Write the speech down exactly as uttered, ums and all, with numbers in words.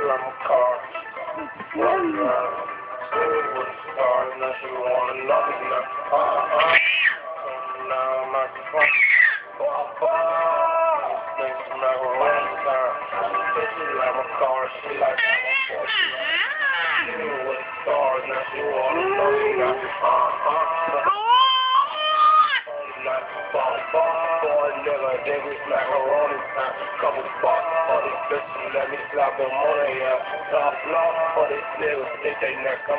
I'm a car. One drive. Still with a star. Now she wanna know me now. Uh-uh. Now I'm at the front. Oh, oh. Think she like a one time. She like my car. She like my car. Still with a star. Now she wanna know me now. Uh-uh. Boy, nigga, they be like a rolling time. Couple bucks for these bitches, let me slap them on their ass. Top block for these niggas, think they neck.